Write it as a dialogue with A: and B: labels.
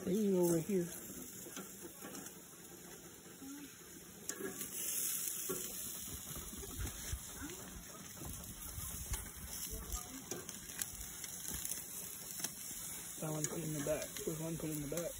A: He over here. That one put in the back. There's one put in the back.